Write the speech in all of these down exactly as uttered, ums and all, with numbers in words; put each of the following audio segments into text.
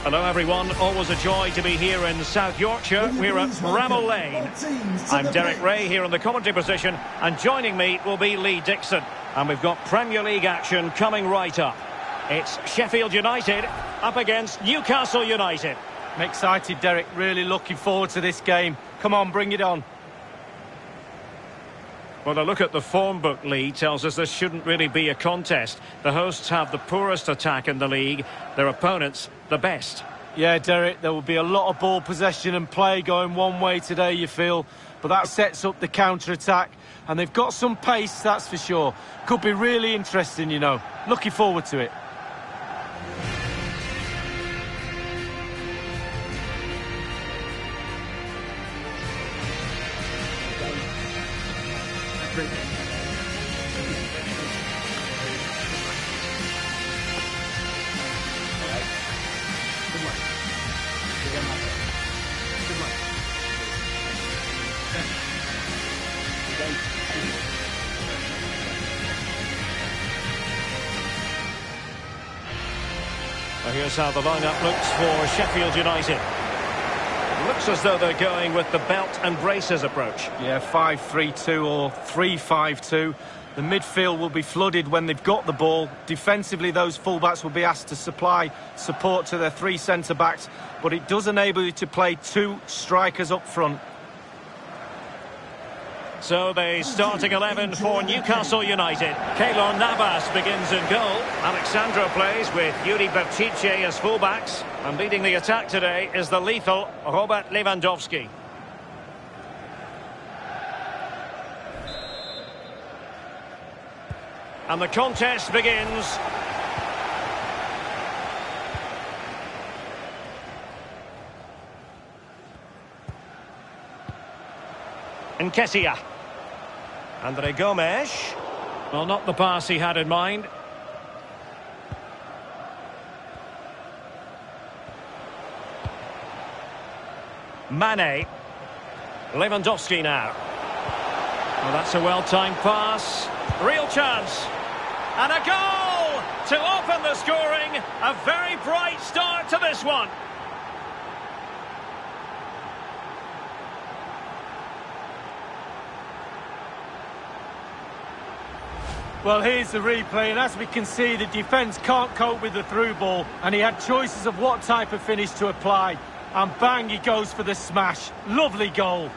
Hello everyone, always a joy to be here in South Yorkshire. We're at Bramall Lane. I'm Derek Ray here in the commentary position, and joining me will be Lee Dixon. And we've got Premier League action coming right up. It's Sheffield United up against Newcastle United. I'm excited, Derek, really looking forward to this game. Come on, bring it on. Well, a look at the form book, Lee, tells us this shouldn't really be a contest. The hosts have the poorest attack in the league, their opponents the best. Yeah, Derek, there will be a lot of ball possession and play going one way today, you feel. But that sets up the counter-attack. And they've got some pace, that's for sure. Could be really interesting, you know. Looking forward to it. Well, here's how the lineup looks for Sheffield United. Looks as though they're going with the belt and braces approach. Yeah, five three two or three five two. The midfield will be flooded when they've got the ball. Defensively, those fullbacks will be asked to supply support to their three centre-backs, but it does enable you to play two strikers up front. So the starting eleven for Newcastle United. Keylor Navas begins in goal. Alexandro plays with Yuri Berchiche as fullbacks. And leading the attack today is the lethal Robert Lewandowski. And the contest begins. Nketiah. Andre Gomes. Well, not the pass he had in mind. Mane. Lewandowski now. Well, that's a well-timed pass. Real chance. And a goal to open the scoring. A very bright start to this one. Well, here's the replay, and as we can see, the defence can't cope with the through ball, and he had choices of what type of finish to apply. And bang, he goes for the smash. Lovely goal.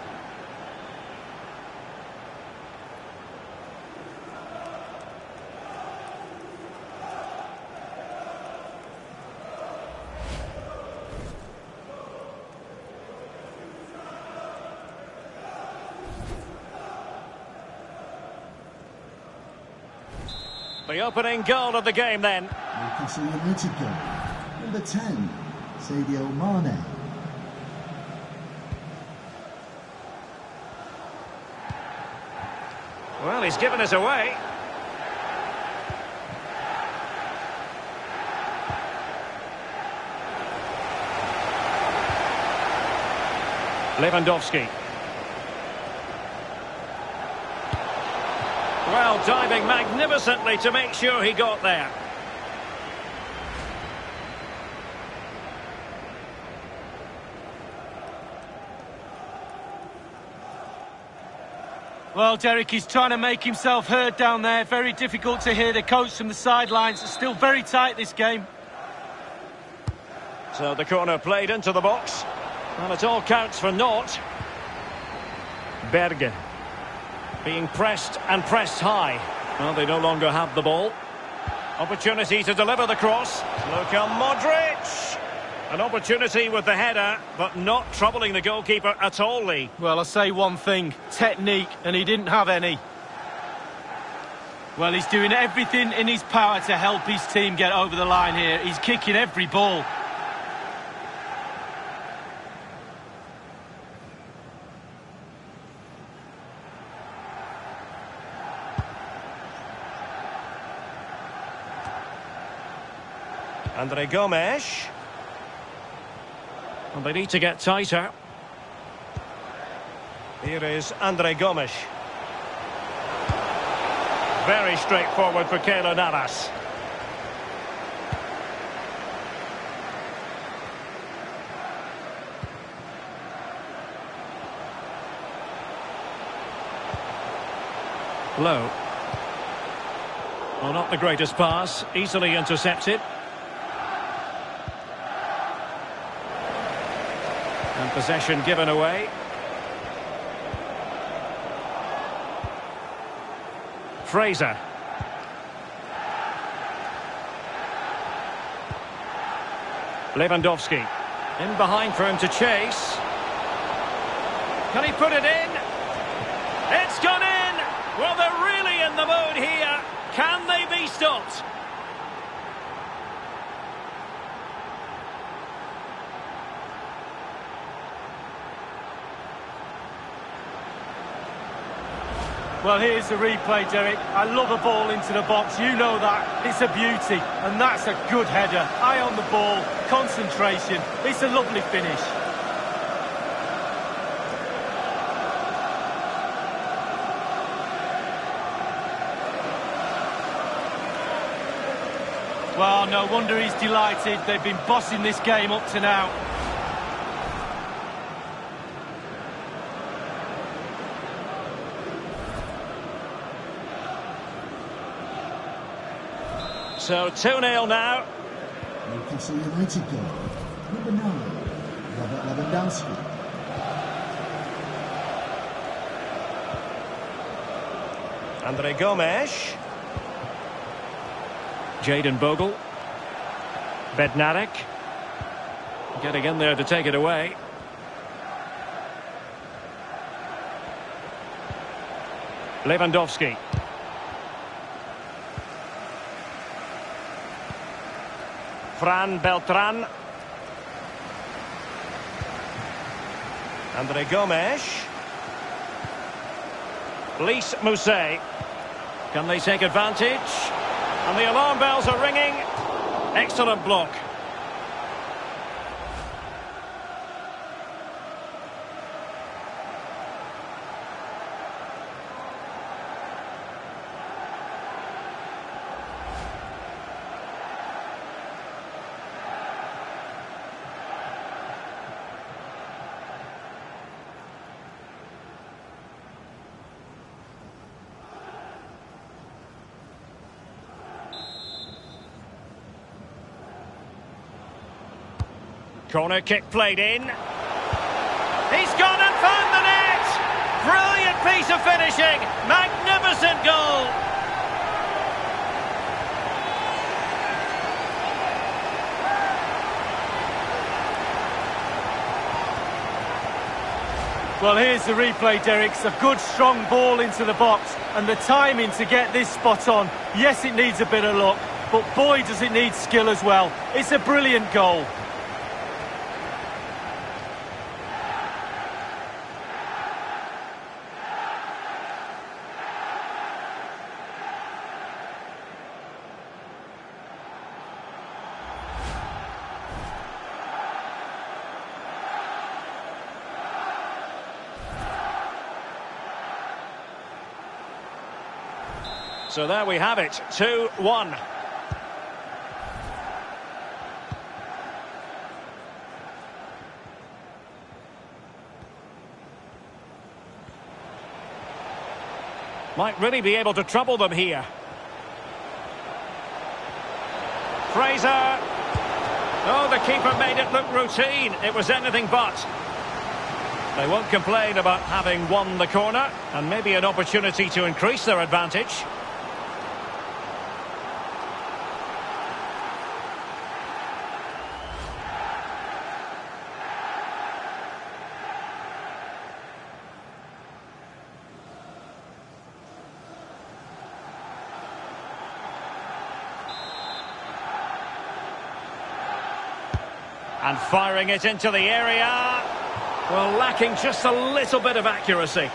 The opening goal of the game then. Newcastle United goal. Number ten, Sadio Mane. Well, he's given us away. Lewandowski. Well, diving magnificently to make sure he got there. Well, Derek, he's trying to make himself heard down there. Very difficult to hear the coach from the sidelines. It's still very tight, this game. So the corner played into the box. Well, it all counts for naught. Berge. Being pressed and pressed high. Well, they no longer have the ball. Opportunity to deliver the cross. Luka Modric. An opportunity with the header, but not troubling the goalkeeper at all, Lee. Well, I'll say one thing. Technique, and he didn't have any. Well, he's doing everything in his power to help his team get over the line here. He's kicking every ball. Andre Gomes. Well, they need to get tighter. Here is Andre Gomes. Very straightforward for Keylor Navas. Low. Well, not the greatest pass. Easily intercepted. And possession given away. Fraser. Lewandowski. In behind for him to chase. Can he put it in? It's gone in! Well, they're really in the mood here. Can they be stopped? Well, here's the replay, Derek. I love a ball into the box. You know that. It's a beauty. And that's a good header. Eye on the ball. Concentration. It's a lovely finish. Well, no wonder he's delighted. They've been bossing this game up to now. So two nil now. Newcastle United goal. Number nine, Robert Lewandowski. Andre Gomes. Jayden Bogle. Bednarek. Getting in there to take it away. Lewandowski. Fran Beltran. Andre Gomes. Lys Mousset. Can they take advantage? And the alarm bells are ringing. Excellent block. Corner kick played in. He's gone and found the net! Brilliant piece of finishing! Magnificent goal! Well, here's the replay, Derek. It's a good, strong ball into the box. And the timing to get this spot on. Yes, it needs a bit of luck. But boy, does it need skill as well. It's a brilliant goal. So there we have it, two one. Might really be able to trouble them here. Fraser. Oh, the keeper made it look routine. It was anything but. They won't complain about having won the corner, and maybe an opportunity to increase their advantage. And firing it into the area. Well, lacking just a little bit of accuracy.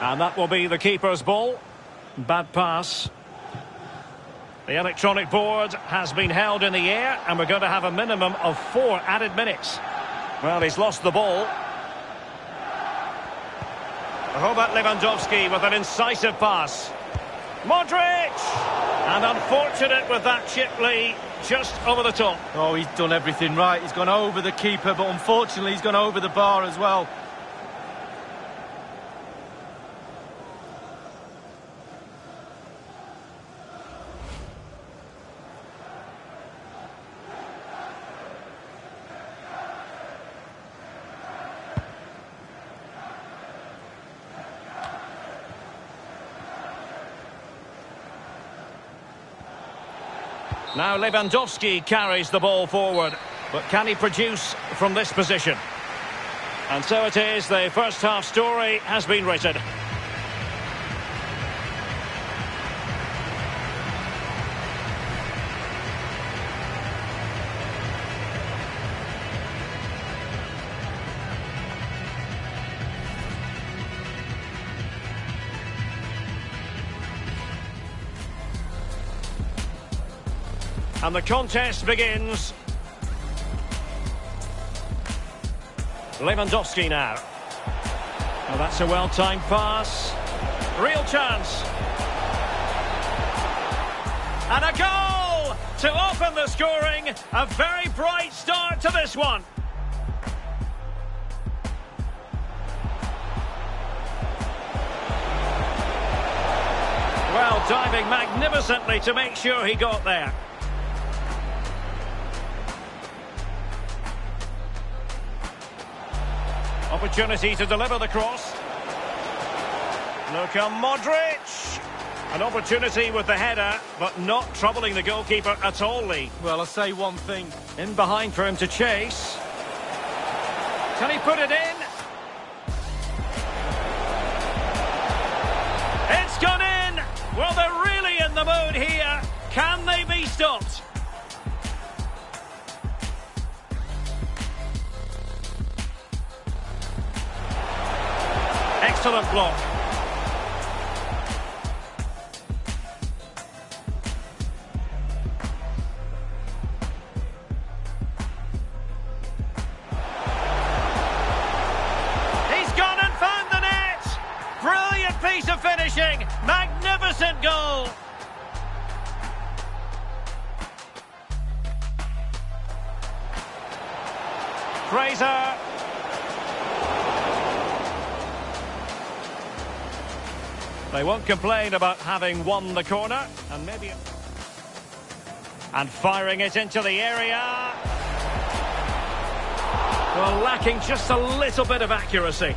And that will be the keeper's ball. Bad pass. The electronic board has been held in the air, and we're going to have a minimum of four added minutes. Well, he's lost the ball. Robert Lewandowski with an incisive pass. Modric! And unfortunate with that chip, Lee, just over the top. Oh, he's done everything right. He's gone over the keeper, but unfortunately he's gone over the bar as well. Now Lewandowski carries the ball forward, but can he produce from this position? And so it is, the first half story has been written. And the contest begins. Lewandowski now. Well, that's a well-timed pass. Real chance. And a goal to open the scoring. A very bright start to this one. Well, diving magnificently to make sure he got there. Opportunity to deliver the cross. Luka Modric. An opportunity with the header, but not troubling the goalkeeper at all, Lee. Well, I'll say one thing. In behind for him to chase. Can he put it in? It's gone in! Well, they're really in the mood here. Can they be stopped? Excellent block. He's gone and found the net. Brilliant piece of finishing. Magnificent goal. Fraser. They won't complain about having won the corner, and maybe... And firing it into the area. Well, lacking just a little bit of accuracy.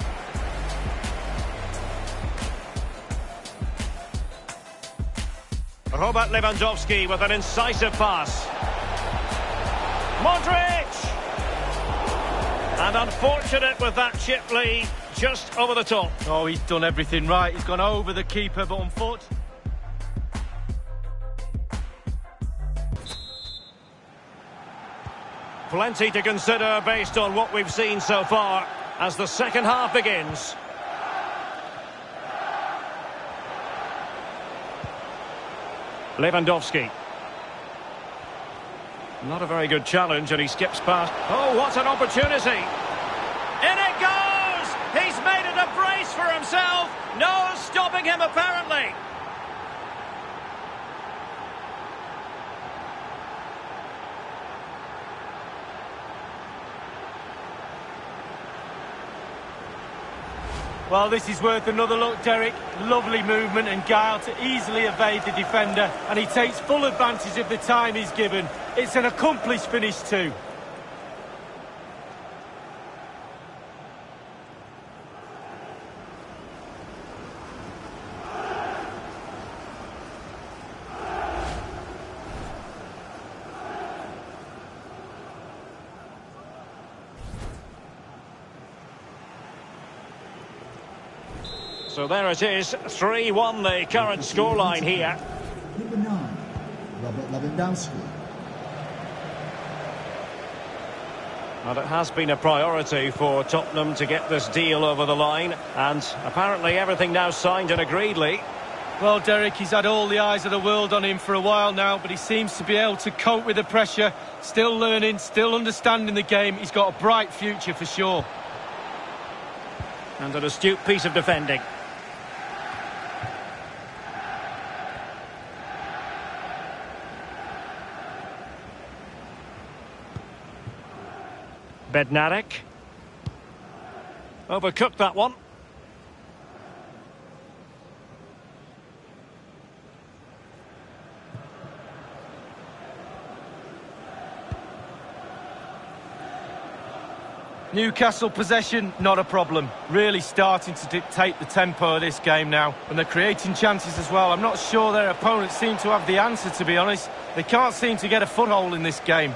Robert Lewandowski with an incisive pass. Modric! And unfortunate with that chip, Lee. Just over the top. Oh, he's done everything right. He's gone over the keeper, but unfortunately... Plenty to consider based on what we've seen so far as the second half begins. Lewandowski. Not a very good challenge, and he skips past. Oh, what an opportunity! In it goes! He's made it a brace for himself. No stopping him, apparently. Well, this is worth another look, Derek. Lovely movement and guile to easily evade the defender, and he takes full advantage of the time he's given. It's an accomplished finish too. So there it is, three one the current scoreline here. Number nine, Robert Lewandowski. Well, it has been a priority for Tottenham to get this deal over the line, and apparently everything now signed and agreed, Lee. Well, Derek, he's had all the eyes of the world on him for a while now, but he seems to be able to cope with the pressure, still learning, still understanding the game. He's got a bright future for sure. And an astute piece of defending. Bednarek. Overcooked that one. Newcastle possession, not a problem. Really starting to dictate the tempo of this game now. And they're creating chances as well. I'm not sure their opponents seem to have the answer, to be honest. They can't seem to get a foothold in this game.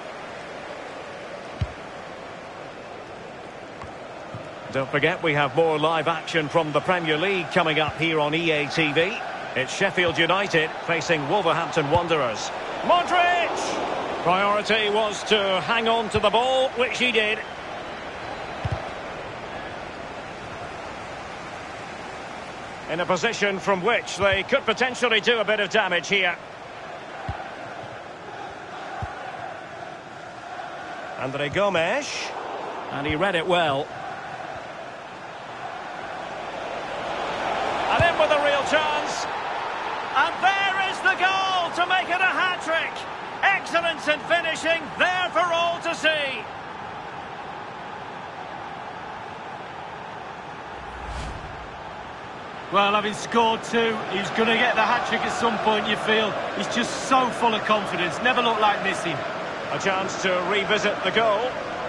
Don't forget, we have more live action from the Premier League coming up here on E A T V. It's Sheffield United facing Wolverhampton Wanderers. Modric! Priority was to hang on to the ball, which he did. In a position from which they could potentially do a bit of damage here. Andre Gomes. And he read it well. And in with a real chance. And there is the goal to make it a hat-trick. Excellence in finishing, there for all to see. Well, having scored two, he's going to get the hat-trick at some point, you feel. He's just so full of confidence, never looked like missing. A chance to revisit the goal.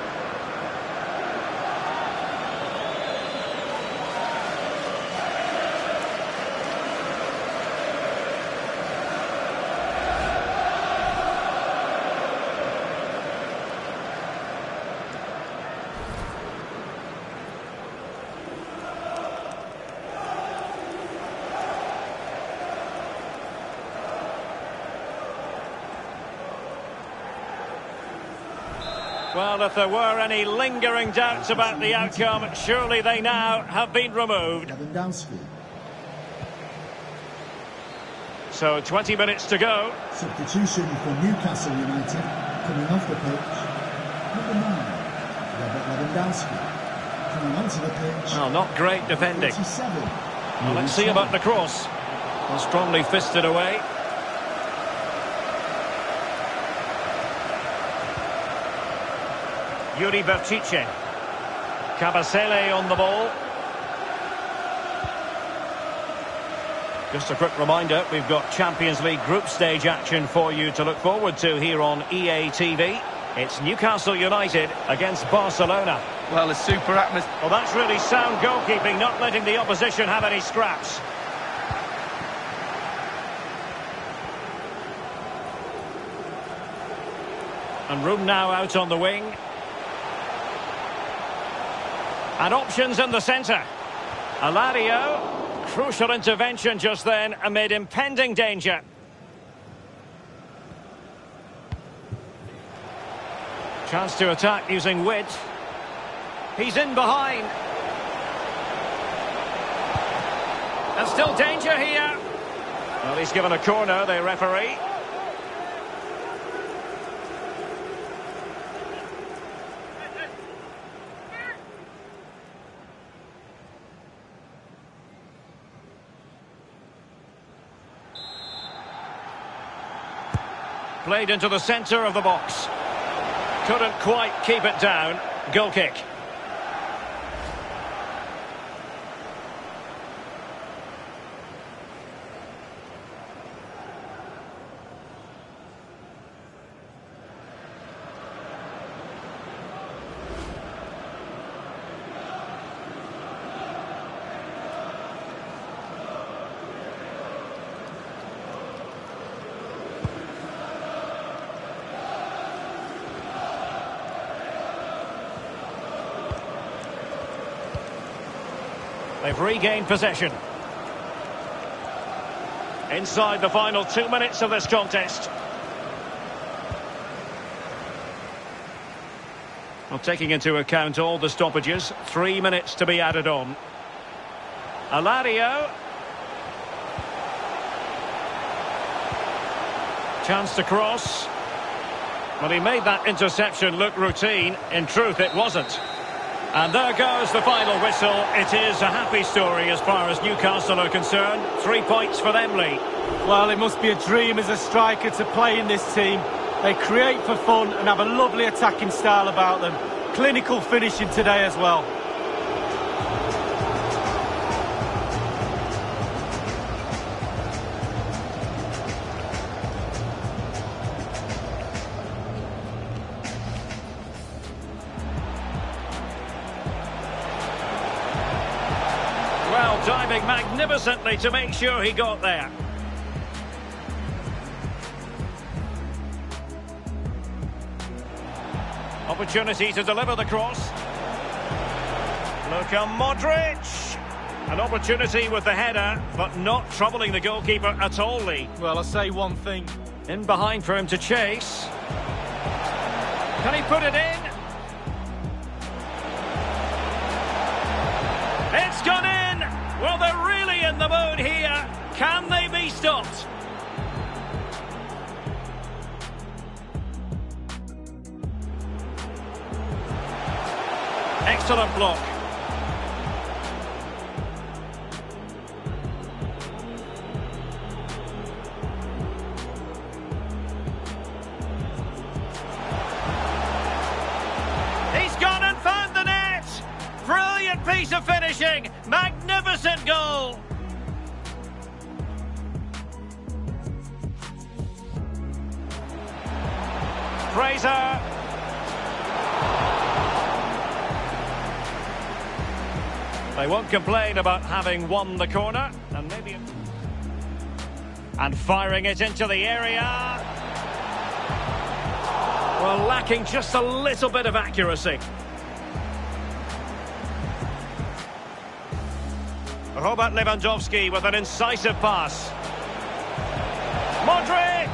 Well, if there were any lingering doubts about the outcome, surely they now have been removed. So twenty minutes to go. Substitution for Newcastle United, coming off the pitch. Number nine, Robert Lewandowski. Coming onto the pitch. Well, not great defending. Well, let's see about the cross. Well, strongly fisted away. Yuri Berchiche. Kabasele on the ball. Just a quick reminder, we've got Champions League group stage action for you to look forward to here on E A T V. It's Newcastle United against Barcelona. Well, a super atmosphere. Well, that's really sound goalkeeping, not letting the opposition have any scraps. And room now out on the wing. And options in the centre. Alario. Crucial intervention just then amid impending danger. Chance to attack using width. He's in behind. And still danger here. Well, he's given a corner, the referee. Played into the centre of the box. Couldn't quite keep it down. Goal kick. They've regained possession. Inside the final two minutes of this contest. Well, taking into account all the stoppages, three minutes to be added on. Alario. Chance to cross. Well, he made that interception look routine. In truth, it wasn't. And there goes the final whistle. It is a happy story as far as Newcastle are concerned. Three points for them, Lee. Well, it must be a dream as a striker to play in this team. They create for fun and have a lovely attacking style about them. Clinical finishing today as well. Well, diving magnificently to make sure he got there. Opportunity to deliver the cross. Luka Modric. An opportunity with the header, but not troubling the goalkeeper at all, Lee. Well, I'll say one thing. In behind for him to chase. Can he put it in? It's gone in! Well, they're really in the mood here. Can they be stopped? Excellent block. He's gone and found the net. Brilliant piece of finishing. Magnificent goal. Fraser. They won't complain about having won the corner, and maybe... And firing it into the area. Well, lacking just a little bit of accuracy. Robert Lewandowski with an incisive pass. Modric!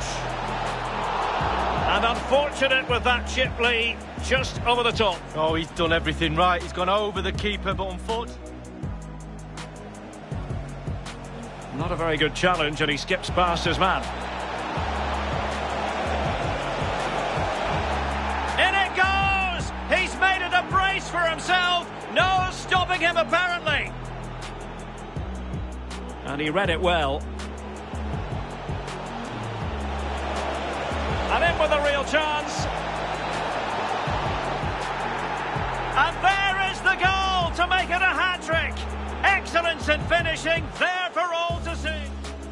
And unfortunate with that chip, Lee, just over the top. Oh, he's done everything right. He's gone over the keeper, but on foot. Not a very good challenge, and he skips past his man. In it goes! He's made it a brace for himself. No stopping him, apparently. And he read it well. And in with a real chance. And there is the goal to make it a hat-trick. Excellence in finishing, there for all to see.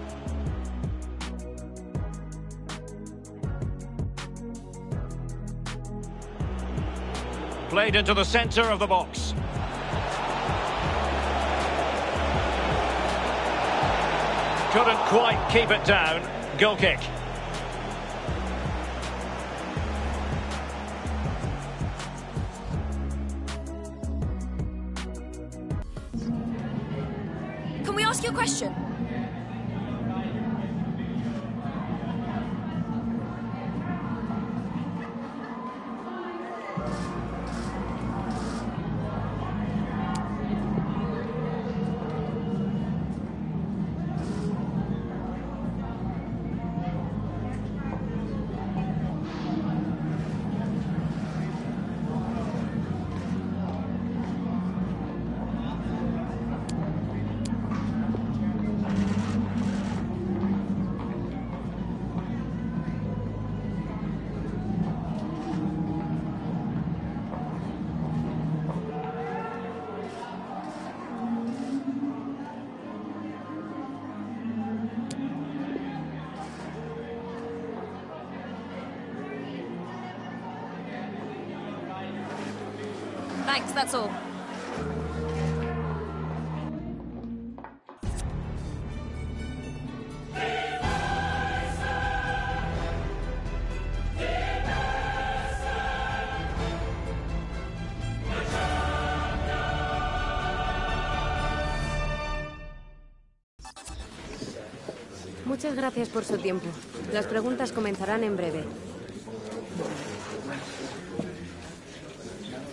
Played into the centre of the box. Couldn't quite keep it down. Goal kick. Can we ask you a question? Thanks, that's all. Muchas gracias por su tiempo. Las preguntas comenzarán en breve.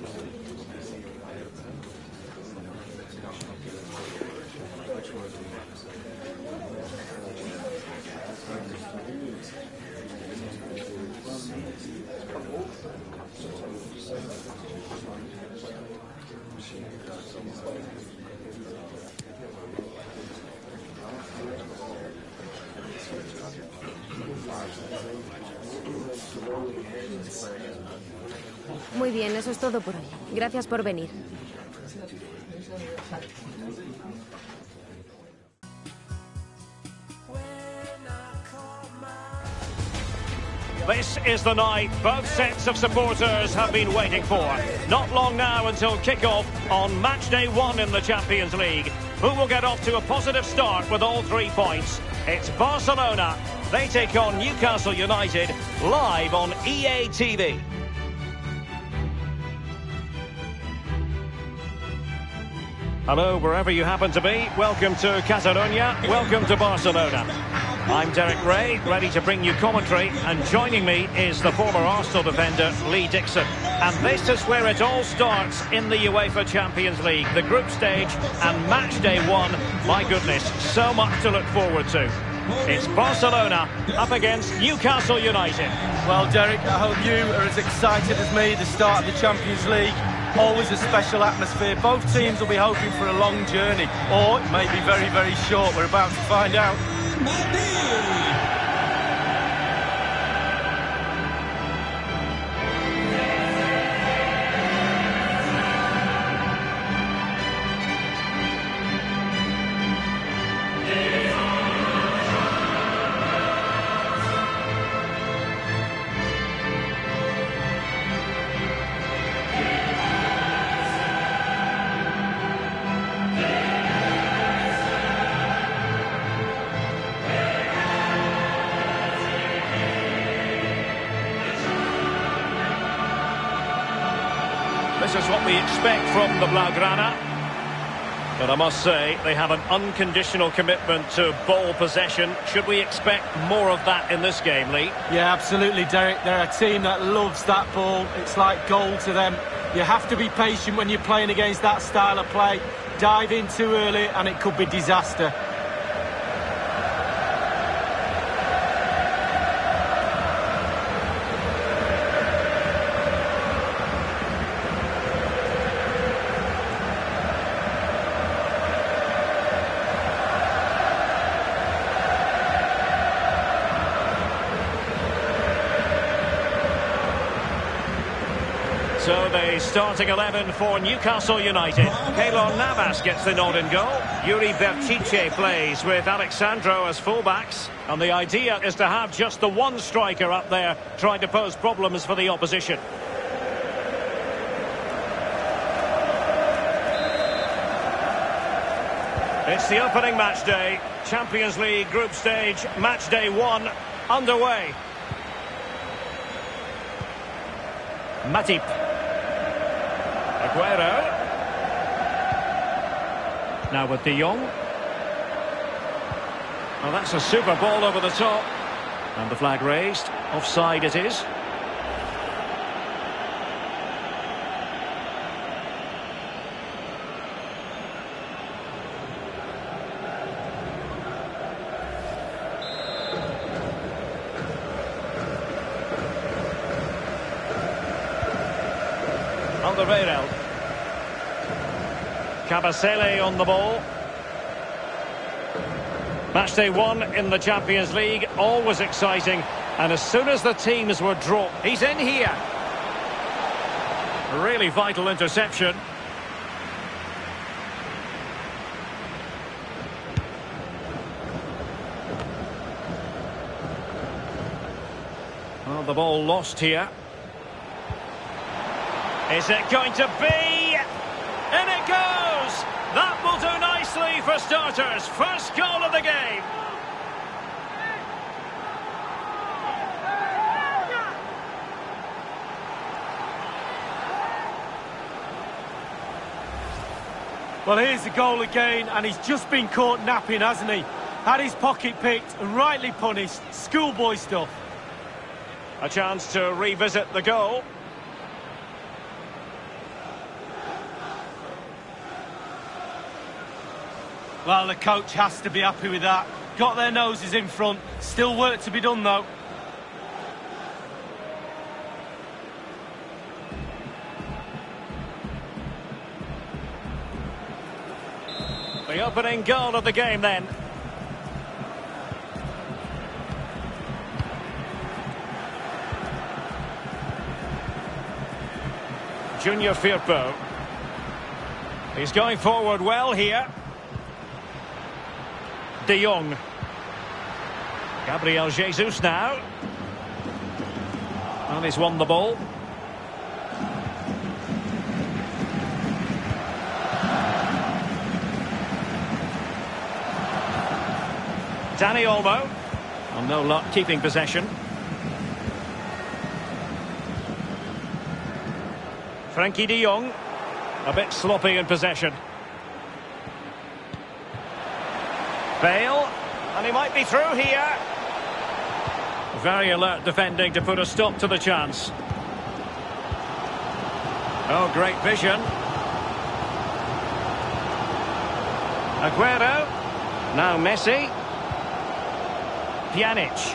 Muy bien, eso es todo por hoy. Gracias por venir. This is the night both sets of supporters have been waiting for. Not long now until kick-off on match day one in the Champions League. Who will get off to a positive start with all three points? It's Barcelona. They take on Newcastle United live on E A T V. Hello, wherever you happen to be. Welcome to Catalonia. Welcome to Barcelona. I'm Derek Ray, ready to bring you commentary, and joining me is the former Arsenal defender, Lee Dixon. And this is where it all starts in the UEFA Champions League, the group stage and match day one. My goodness, so much to look forward to. It's Barcelona up against Newcastle United. Well, Derek, I hope you are as excited as me at the start of the Champions League. Always a special atmosphere. Both teams will be hoping for a long journey, or it may be very, very short. We're about to find out. This is what we expect from the Blaugrana. But I must say, they have an unconditional commitment to ball possession. Should we expect more of that in this game, Lee? Yeah, absolutely, Derek. They're a team that loves that ball. It's like gold to them. You have to be patient when you're playing against that style of play. Dive in too early and it could be disaster. So the starting eleven for Newcastle United. Keylor Navas gets the nod in goal. Yuri Berchiche plays with Alexandro as fullbacks. And the idea is to have just the one striker up there trying to pose problems for the opposition. It's the opening match day. Champions League group stage, match day one underway. Matip. Aguero. Now with De Jong. Well, that's a super ball over the top. And the flag raised. Offside it is. Alderweireld. Cabasele on the ball. Matchday one in the Champions League, always exciting. And as soon as the teams were drawn, he's in here. A really vital interception. Well, the ball lost here. Is it going to be? In it goes! That will do nicely for starters. First goal of the game. Well, here's the goal again, and he's just been caught napping, hasn't he? Had his pocket picked and rightly punished. Schoolboy stuff. A chance to revisit the goal. Well, the coach has to be happy with that. Got their noses in front. Still work to be done, though. The opening goal of the game, then. Junior Firpo. He's going forward well here. De Jong. Gabriel Jesus now. And he's won the ball. Danny Olmo. Well, no luck keeping possession. Frankie de Jong. A bit sloppy in possession. Bale. And he might be through here. Very alert defending to put a stop to the chance. Oh, great vision. Aguero. Now Messi. Pjanic.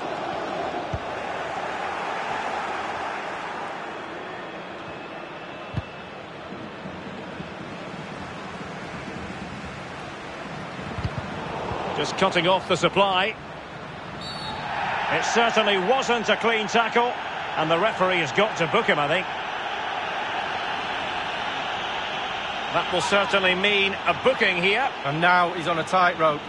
Just cutting off the supply. It certainly wasn't a clean tackle, and the referee has got to book him, I think. That will certainly mean a booking here. And now he's on a tightrope.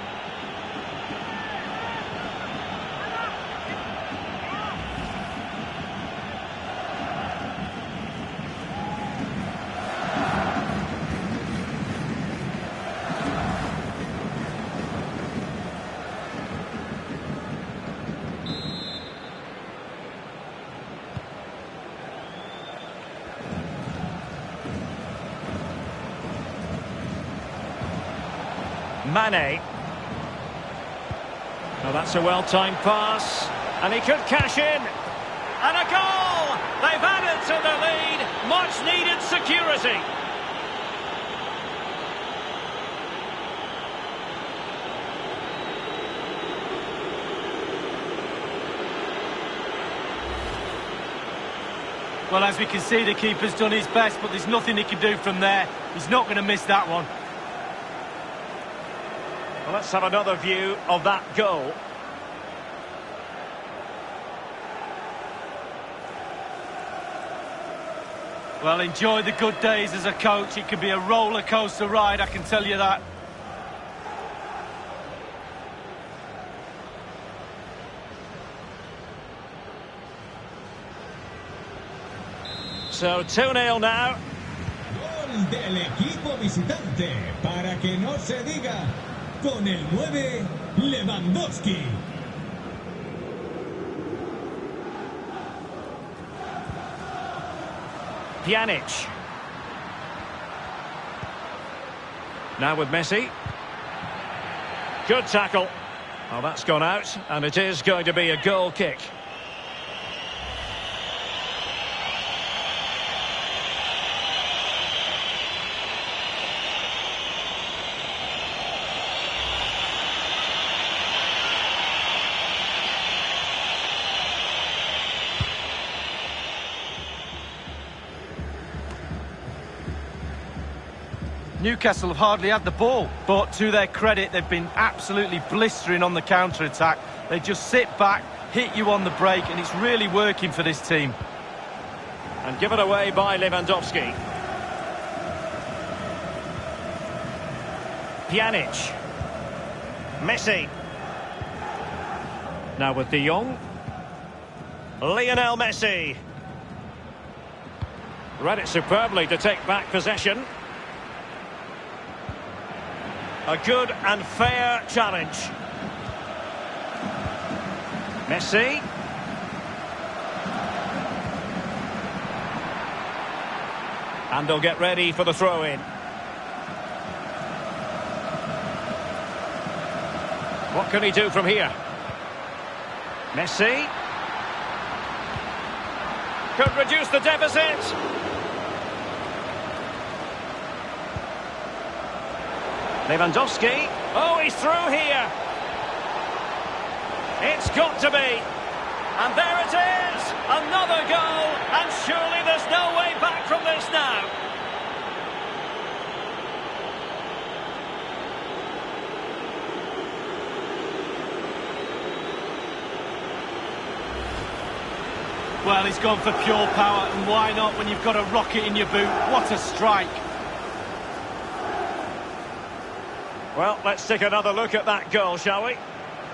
Mane. Well, that's a well-timed pass, and he could cash in. And a goal! They've added to the lead. Much-needed security. Well, as we can see, the keeper's done his best, but there's nothing he can do from there. He's not going to miss that one. Well, let's have another view of that goal. Well, enjoy the good days as a coach. It can be a roller coaster ride, I can tell you that. So two nil now. Gol del equipo visitante, para que no se diga, con el nueve, Lewandowski. Pjanic. Now with Messi. Good tackle. Well, that's gone out, and it is going to be a goal kick. Newcastle have hardly had the ball, but to their credit, they've been absolutely blistering on the counter-attack. They just sit back, hit you on the break, and it's really working for this team. And given away by Lewandowski. Pjanic. Messi. Now with De Jong. Lionel Messi. Read it superbly to take back possession. A good and fair challenge. Messi. And they'll get ready for the throw-in. What can he do from here? Messi. Could reduce the deficit. Lewandowski. Oh, he's through here. It's got to be. And there it is. Another goal. And surely there's no way back from this now. Well, he's gone for pure power, and why not when you've got a rocket in your boot? What a strike. Well, let's take another look at that goal, shall we?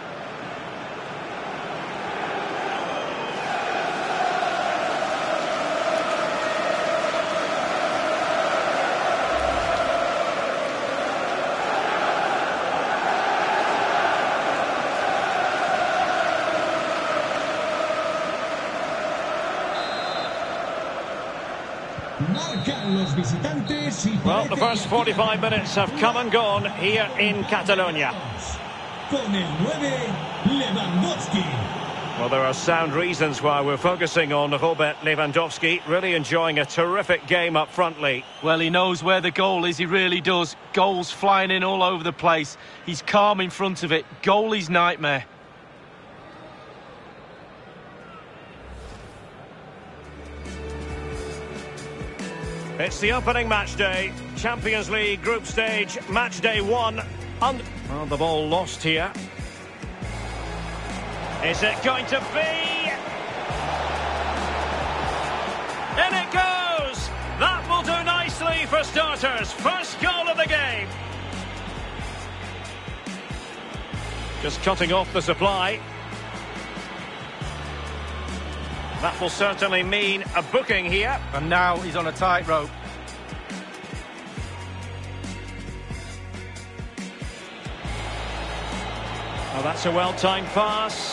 Well, the first forty-five minutes have come and gone here in Catalonia. Well, there are sound reasons why we're focusing on Robert Lewandowski. Really enjoying a terrific game up front, Lee. Well, he knows where the goal is, he really does. Goals flying in all over the place. He's calm in front of it. Goalie's nightmare. It's the opening match day, Champions League group stage, match day one. Un well, the ball lost here. Is it going to be? In it goes! That will do nicely for starters. First goal of the game. Just cutting off the supply. That will certainly mean a booking here. And now he's on a tightrope. Oh, that's a well-timed pass.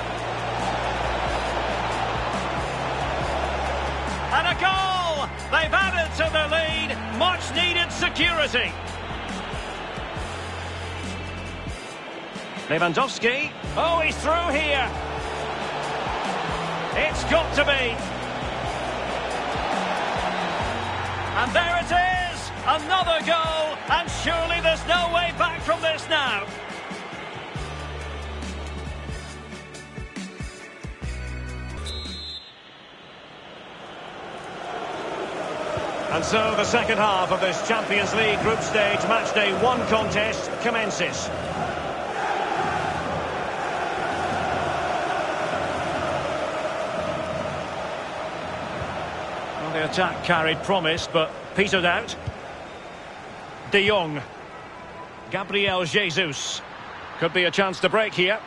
And a goal! They've added to the lead. Much-needed security. Lewandowski. Oh, he's through here. It's got to be. And there it is. Another goal. And surely there's no way back from this now. And so the second half of this Champions League group stage match day one contest commences. The attack carried promise, but petered out. De Jong. Gabriel Jesus. Could be a chance to break here.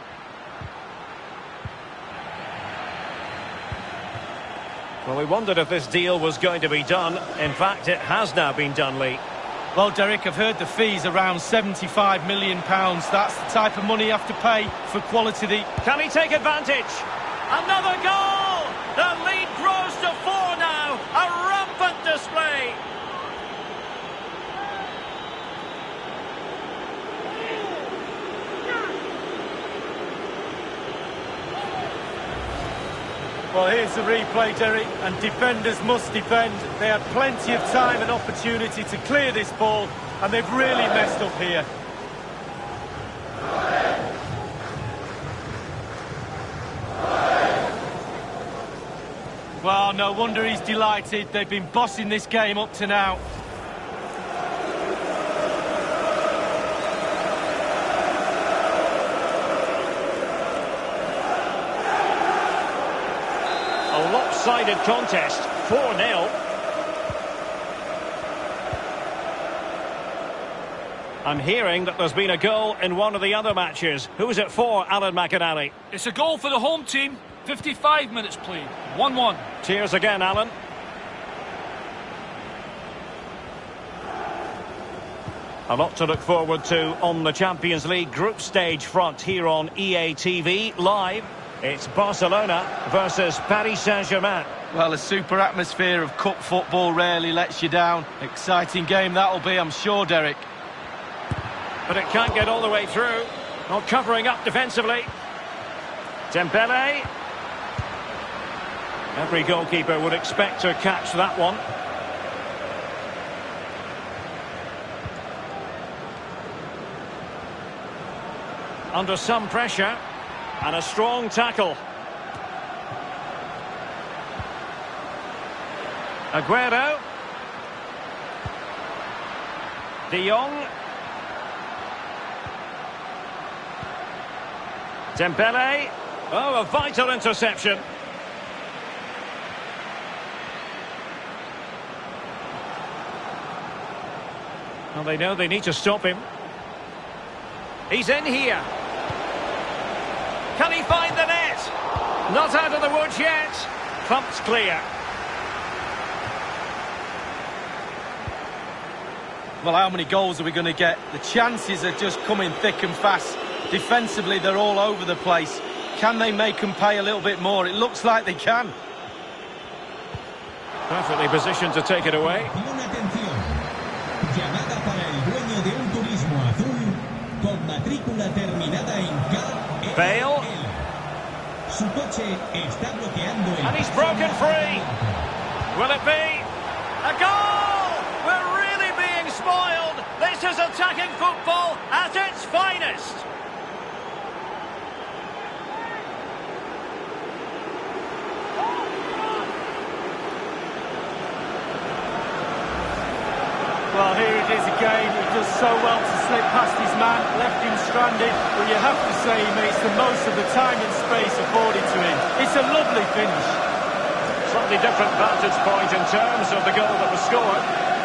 Well, we wondered if this deal was going to be done. In fact, it has now been done, Lee. Well, Derek, I've heard the fee's around seventy-five million pounds. That's the type of money you have to pay for quality. The... Can he take advantage? Another goal! The lead grows to four now. A rampant display. Well, here's the replay, Derek, and defenders must defend. They had plenty of time and opportunity to clear this ball, and they've really messed up here. Well, no wonder he's delighted. They've been bossing this game up to now. A lopsided contest, four nil. I'm hearing that there's been a goal in one of the other matches. Who's it for, Alan McInally? It's a goal for the home team. fifty-five minutes played. one one. Cheers again, Alan. A lot to look forward to on the Champions League group stage front here on E A T V live. It's Barcelona versus Paris Saint-Germain. Well, a super atmosphere of cup football rarely lets you down. Exciting game that'll be, I'm sure, Derek. But it can't get all the way through. Not covering up defensively. Dembele. Every goalkeeper would expect to catch that one. under some pressure. And a strong tackle. Aguero. De Jong. Dembele. Oh, a vital interception. Well, they know they need to stop him. He's in here. Can he find the net? Not out of the woods yet. Thumped clear. Well, how many goals are we going to get? The chances are just coming thick and fast. Defensively, they're all over the place. Can they make them pay a little bit more? It looks like they can. Perfectly positioned to take it away. Llamada para el dueño de un turismo azul con matrícula terminada en K. Bale. Su coche está bloqueando el. And he's broken free. Will it be a goal? We're really being spoiled. This is attacking football at its finest. Well, here it is again. He does so well to slip past his man, left him stranded, but you have to say he makes the most of the time and space afforded to him. It's a lovely finish. Slightly different vantage point in terms of the goal that was scored.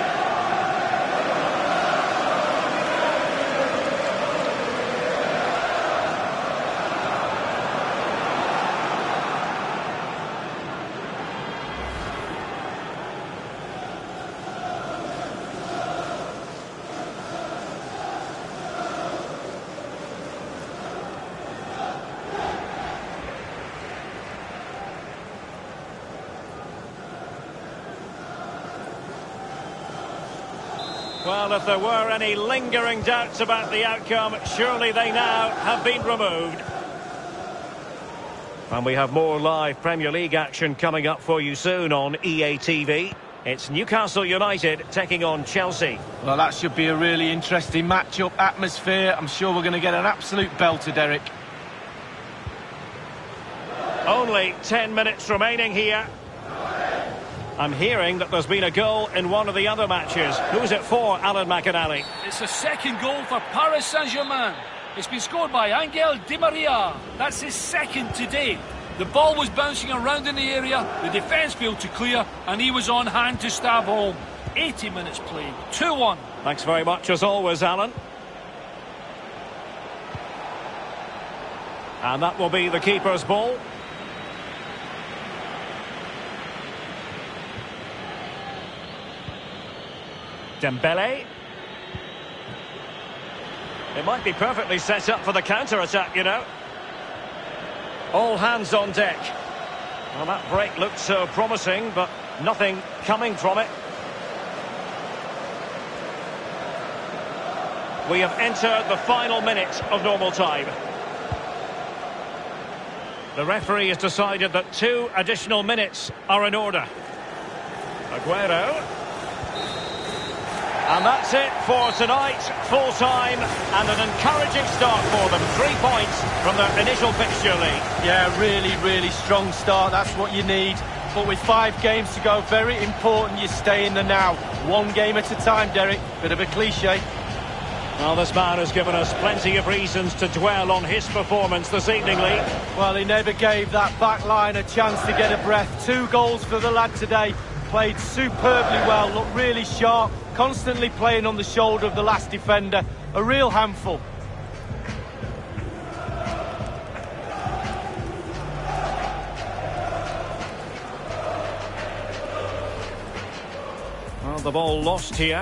Well, if there were any lingering doubts about the outcome, surely they now have been removed. And we have more live Premier League action coming up for you soon on E A T V. It's Newcastle United taking on Chelsea. Well, that should be a really interesting match-up atmosphere. I'm sure we're going to get an absolute belter, Derek. Only ten minutes remaining here. I'm hearing that there's been a goal in one of the other matches. Who's it for, Alan McInally? It's the second goal for Paris Saint-Germain. It's been scored by Angel Di Maria. That's his second today. The ball was bouncing around in the area, the defence failed to clear, and he was on hand to stab home. eighty minutes played, two one. Thanks very much as always, Alan. And that will be the keeper's ball. Dembele. It might be perfectly set up for the counter-attack, you know. All hands on deck. Well, that break looked so promising, but nothing coming from it. We have entered the final minute of normal time. The referee has decided that two additional minutes are in order. Aguero. And that's it for tonight, full time, and an encouraging start for them. Three points from their initial fixture lead. Yeah, really, really strong start, that's what you need. But with five games to go, very important you stay in the now. One game at a time, Derek. Bit of a cliche. Well, this man has given us plenty of reasons to dwell on his performance this evening, Lee. Well, he never gave that back line a chance to get a breath. Two goals for the lad today. Played superbly well, looked really sharp, constantly playing on the shoulder of the last defender. A real handful. Well, the ball lost here.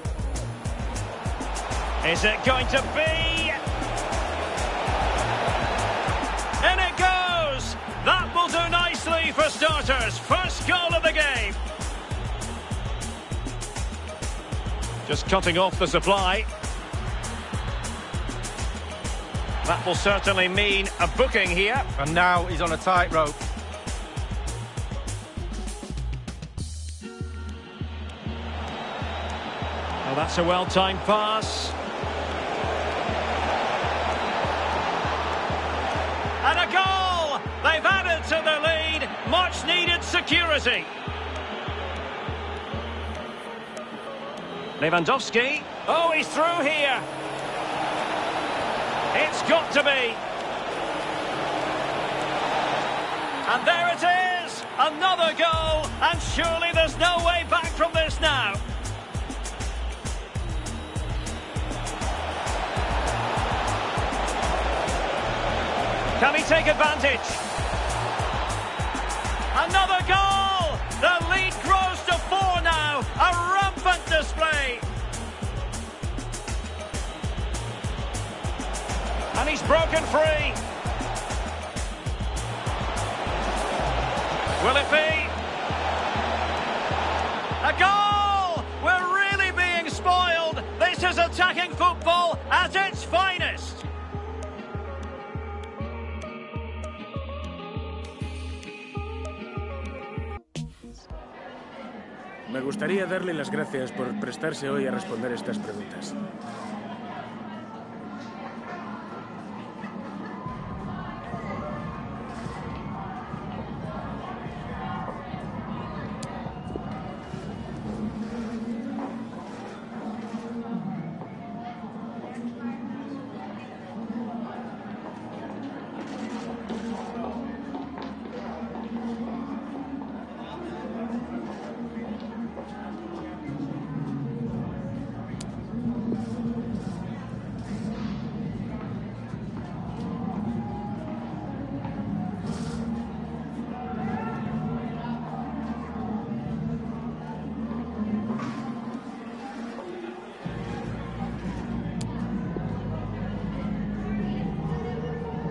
Is it going to be? In it goes! That will do nicely for starters. First goal of the game. Just cutting off the supply. That will certainly mean a booking here. And now he's on a tightrope. Well, that's a well-timed pass. And a goal! They've added to the lead. Much needed security. Lewandowski. Oh, he's through here. It's got to be. And there it is. Another goal. And surely there's no way back from this now. Can he take advantage? Another goal! The lead grows to four now. A rampant display. And he's broken free. Will it be? A goal! We're really being spoiled. This is attacking football at its finest. Me gustaría darle las gracias por prestarse hoy a responder estas preguntas.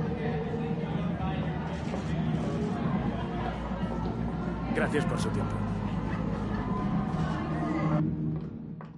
Gracias por su tiempo.